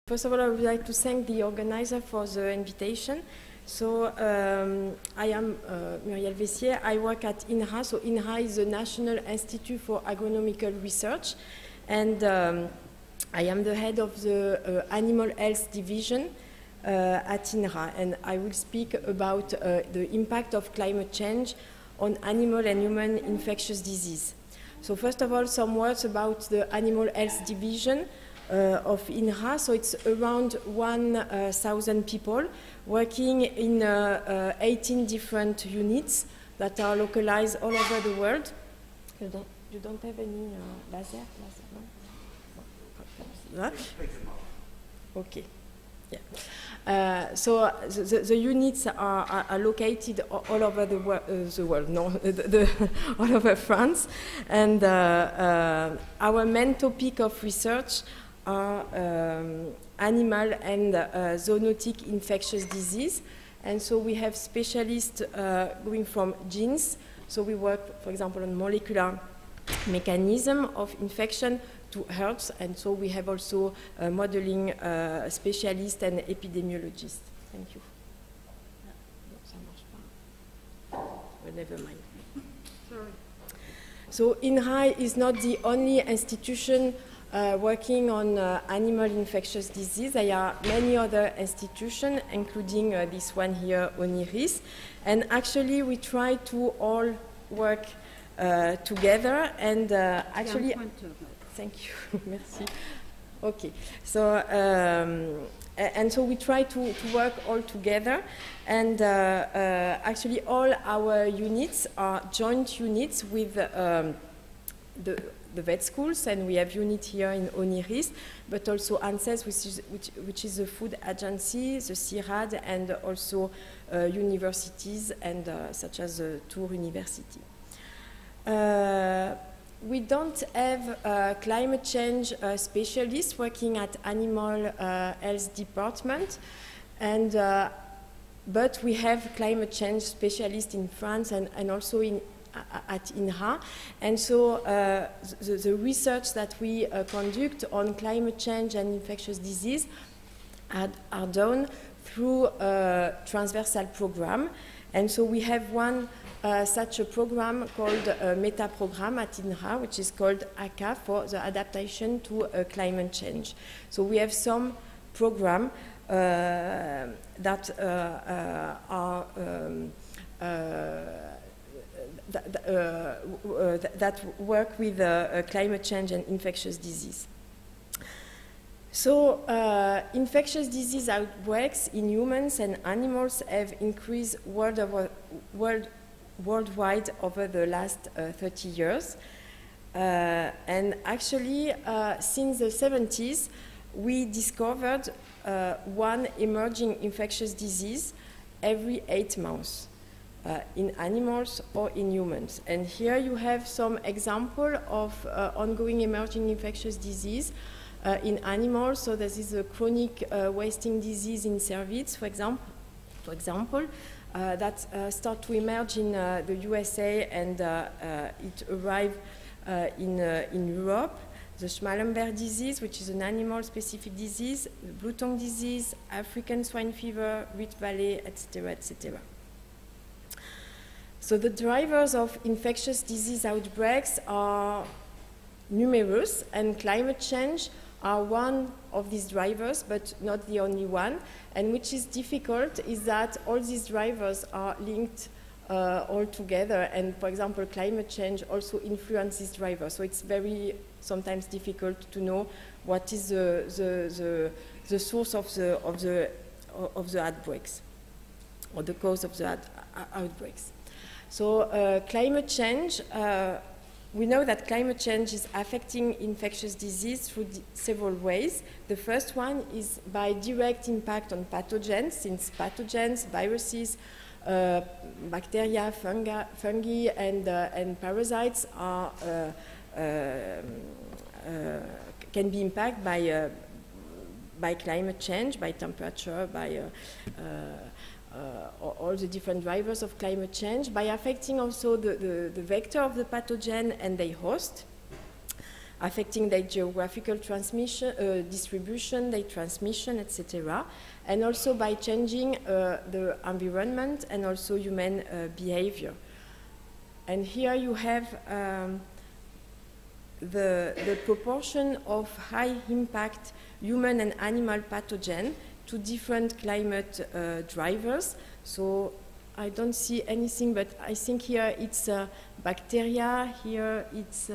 First of all, I would like to thank the organizer for the invitation. So I am Muriel Vessier. I work at INRA. So INRA is the National Institute for Agronomical Research, and I am the head of the Animal Health Division at INRA. And I will speak about the impact of climate change on animal and human infectious disease. So first of all, some words about the Animal Health Division of INRA. So it's around 1,000 people working in 18 different units that are localized all over the world. You don't have any laser? No? Okay. Yeah. So the units are located all over the world, no, all over France. And our main topic of research are animal and zoonotic infectious disease. And so we have specialists going from genes. So we work, for example, on molecular mechanism of infection to herbs. And so we have also modeling specialists and epidemiologists. Thank you. Well, never mind. Sorry. So INRA is not the only institution working on animal infectious disease. There are many other institutions, including this one here, ONIRIS. And actually, we try to all work together. And actually, thank you, merci. Okay, so and so we try to work all together. And actually, all our units are joint units with the vet schools, and we have unit here in ONIRIS, but also ANSES, which is the food agency, the CIRAD, and also universities, and such as the Tours University. We don't have climate change specialists working at Animal Health Department, and but we have climate change specialists in France and also at INRA. And so the research that we conduct on climate change and infectious disease are done through a transversal program. And so we have one such a program called a meta program at INRA, which is called ACA, for the adaptation to climate change. So we have some programs that are that work with climate change and infectious disease. So infectious disease outbreaks in humans and animals have increased worldwide over the last 30 years. And actually, since the 70s, we discovered one emerging infectious disease every 8 months. In animals or in humans. And here you have some example of ongoing emerging infectious disease in animals. So this is a chronic wasting disease in cervids, for example, that start to emerge in the USA, and it arrived in Europe. The Schmallenberg disease, which is an animal-specific disease, the blue tongue disease, African swine fever, Rift Valley, etc., etc. So the drivers of infectious disease outbreaks are numerous, and climate change are one of these drivers, but not the only one. And which is difficult is that all these drivers are linked all together. And for example, climate change also influences drivers. So it's very sometimes difficult to know what is the source of the outbreaks, or the cause of the outbreaks. So climate change, we know that climate change is affecting infectious disease through several ways. The first one is by direct impact on pathogens, since pathogens, viruses, bacteria, fungi, and parasites are, can be impacted by climate change, by temperature, by all the different drivers of climate change, by affecting also the vector of the pathogen and their host. affecting their geographical distribution, their transmission, etc. And also by changing the environment and also human behavior. And here you have the proportion of high impact human and animal pathogen to different climate drivers. So I don't see anything, but I think here it's bacteria, here it's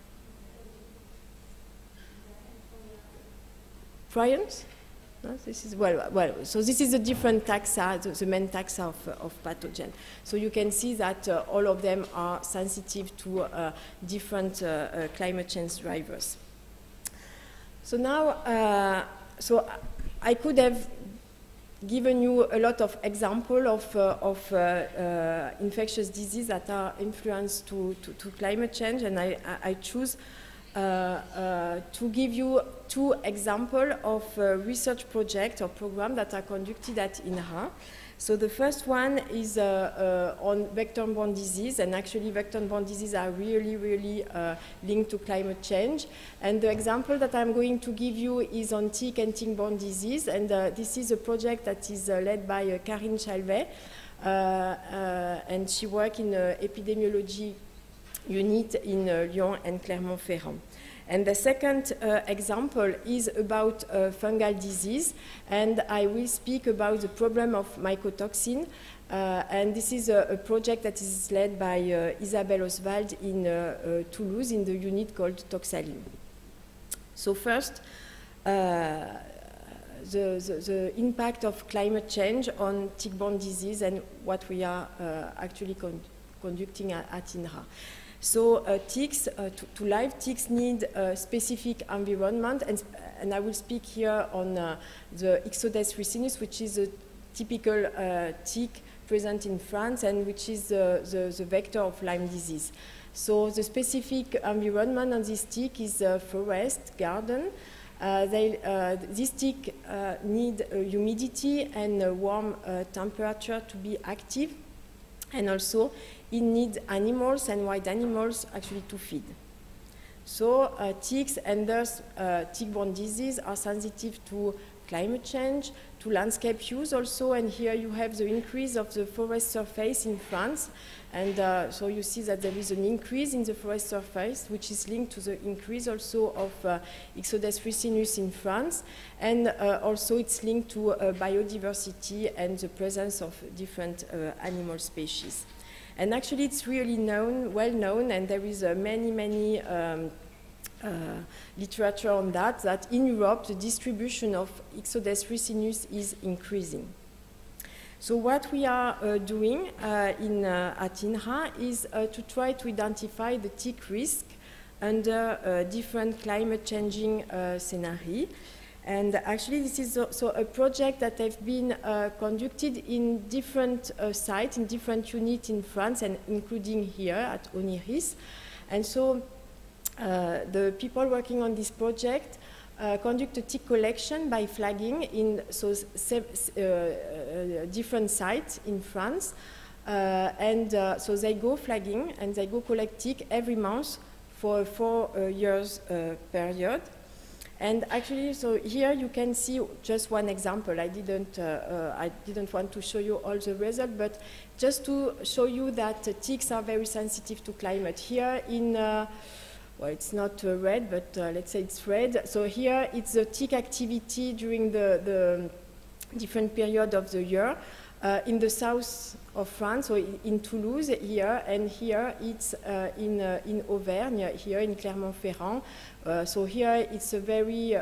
prions. No, this is well. So this is the different taxa, the main taxa of pathogen. So you can see that all of them are sensitive to different climate change drivers. So now, so I could have given you a lot of examples of infectious diseases that are influenced to climate change, and I choose to give you 2 examples of research projects or programs that are conducted at INRA. So the first one is on vector-borne disease, and actually vector-borne disease are really linked to climate change. And the example that I'm going to give you is on tick and tick-borne disease, and this is a project that is led by Karine Chalvet, and she works in epidemiology unit in Lyon and Clermont-Ferrand. And the second example is about fungal disease, and I will speak about the problem of mycotoxin. And this is a project that is led by Isabelle Oswald in Toulouse in the unit called Toxalim. So first, the impact of climate change on tick-borne disease and what we are actually conducting at INRA. So ticks, to live ticks need a specific environment, and I will speak here on the Ixodes ricinus, which is a typical tick present in France and which is the vector of Lyme disease. So the specific environment on this tick is a forest, garden. This tick need humidity and a warm temperature to be active, and also it needs animals and wild animals actually to feed. So ticks and thus tick-borne disease are sensitive to climate change, to landscape use also, and here you have the increase of the forest surface in France, and so you see that there is an increase in the forest surface, which is linked to the increase also of Ixodes ricinus in France, and also it's linked to biodiversity and the presence of different animal species. And actually it's really well known, and there is many literature on that in Europe the distribution of Ixodes ricinus is increasing. So what we are doing at INRA is to try to identify the tick risk under different climate changing scenarios. And actually this is also a project that has been conducted in different sites, in different units in France, and including here at Oniris. And so the people working on this project conduct a tick collection by flagging in different sites in France. So they go flagging and they go collect tick every month for a 4 years period. And actually, so here you can see just one example. I didn't want to show you all the results, but just to show you that ticks are very sensitive to climate. Here in, well, it's not red, but let's say it's red. So here it's the tick activity during the different period of the year. In the south of France, so in Toulouse here, and here it's in Auvergne, here in Clermont-Ferrand. So here it's a very,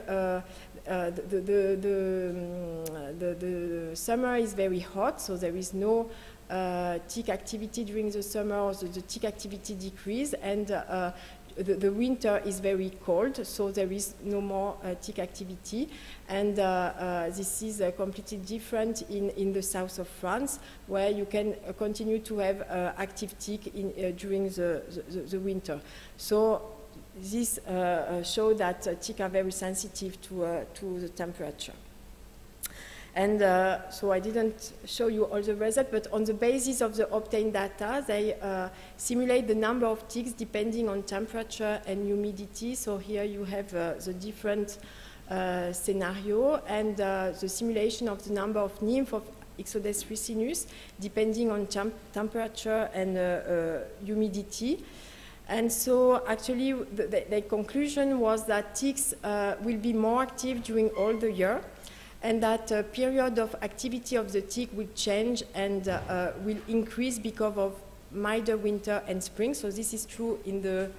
the summer is very hot, so there is no tick activity during the summer, so the tick activity decrease, and the winter is very cold, so there is no more tick activity. And this is completely different in the south of France, where you can continue to have active tick during the winter. So this shows that tick are very sensitive to the temperature. And so I didn't show you all the results, but on the basis of the obtained data, they simulate the number of ticks depending on temperature and humidity. So here you have the different scenario and the simulation of the number of nymph of Ixodes ricinus depending on temperature and humidity. And so actually the conclusion was that ticks will be more active during all the year, and that period of activity of the tick will change and will increase because of milder winter and spring. So this is true in the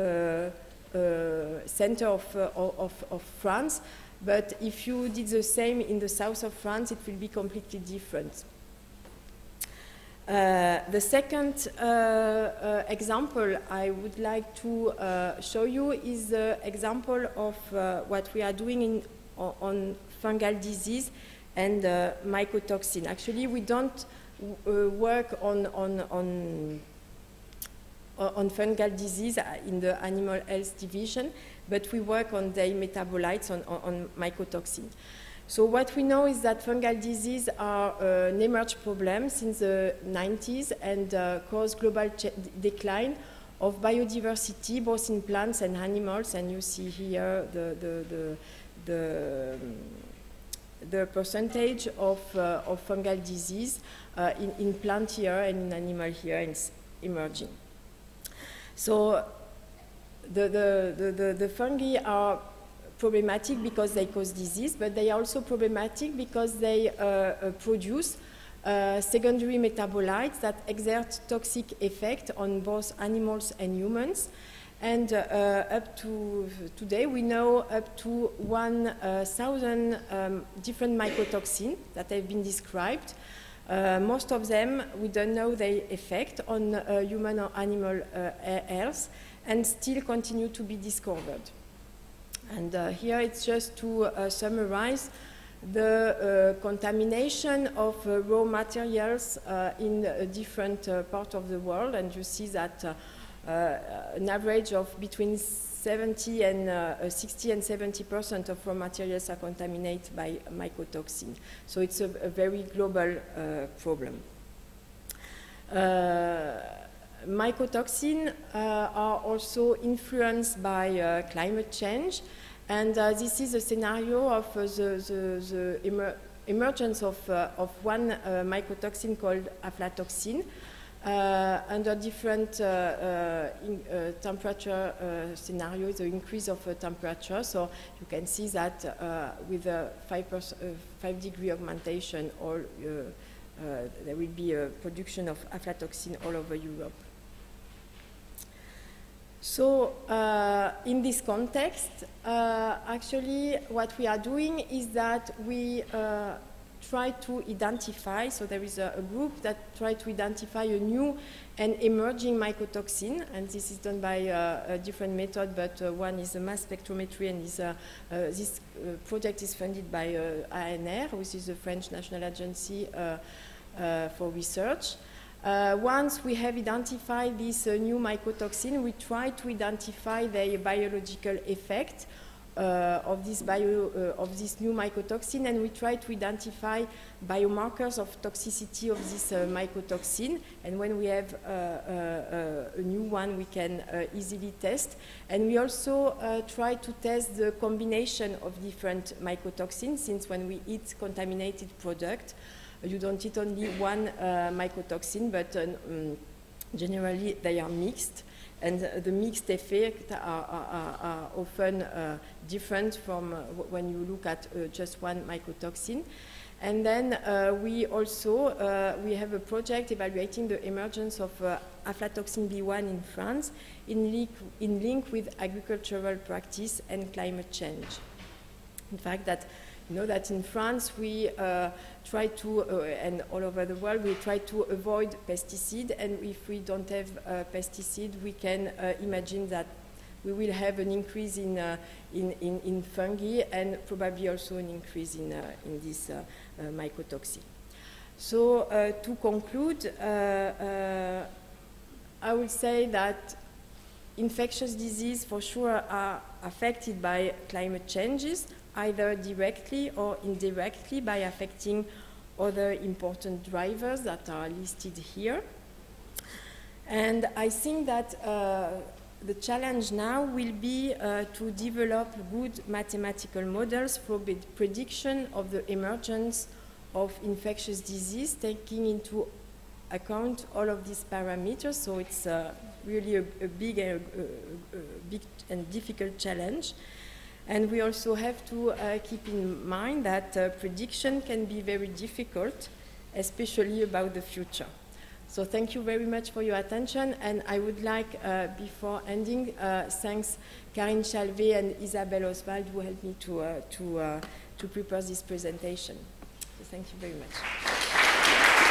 center of France, but if you did the same in the south of France, it will be completely different. The second example I would like to show you is the example of what we are doing on fungal disease and mycotoxin. Actually, we don't work on fungal disease in the animal health division, but we work on their metabolites, on mycotoxin. So what we know is that fungal disease are an emerged problem since the 90s and cause global decline of biodiversity, both in plants and animals. And you see here the percentage of fungal disease in plant here and in animal here is emerging. So the fungi are problematic because they cause disease, but they are also problematic because they produce secondary metabolites that exert toxic effect on both animals and humans. And up to today, we know up to 1,000 different mycotoxins that have been described. Most of them, we don't know their effect on human or animal health, and still continue to be discovered. And here it's just to summarize the contamination of raw materials in different parts of the world, and you see that an average of between 60 and 70% of raw materials are contaminated by mycotoxin. So it's a very global problem. Mycotoxins are also influenced by climate change, and this is a scenario of the emergence of one mycotoxin called aflatoxin. Under different temperature scenarios, the increase of temperature. So you can see that with a 5-degree augmentation, there will be a production of aflatoxin all over Europe. So in this context, actually what we are doing is that we try to identify, so there is a group that try to identify a new and emerging mycotoxin, and this is done by a different method, but one is a mass spectrometry, and this project is funded by ANR, which is the French National Agency for Research. Once we have identified this new mycotoxin, we try to identify their biological effect of this new mycotoxin, and we try to identify biomarkers of toxicity of this mycotoxin. And when we have a new one, we can easily test. And we also try to test the combination of different mycotoxins, since when we eat contaminated product, you don't eat only one mycotoxin, but generally they are mixed. And the mixed effects are often different from when you look at just one mycotoxin. And then we also we have a project evaluating the emergence of aflatoxin B1 in France in link with agricultural practice and climate change. In fact, you know that in France we try to, and all over the world, we try to avoid pesticide, and if we don't have pesticide, we can imagine that we will have an increase in fungi and probably also an increase in this mycotoxin. So to conclude, I would say that infectious disease for sure are affected by climate changes, either directly or indirectly by affecting other important drivers that are listed here. And I think that the challenge now will be to develop good mathematical models for the prediction of the emergence of infectious disease, taking into account all of these parameters. So it's really a big and difficult challenge. And we also have to keep in mind that prediction can be very difficult, especially about the future. So thank you very much for your attention, and I would like, before ending, thanks Karine Chalvet and Isabelle Oswald who helped me to prepare this presentation. So thank you very much.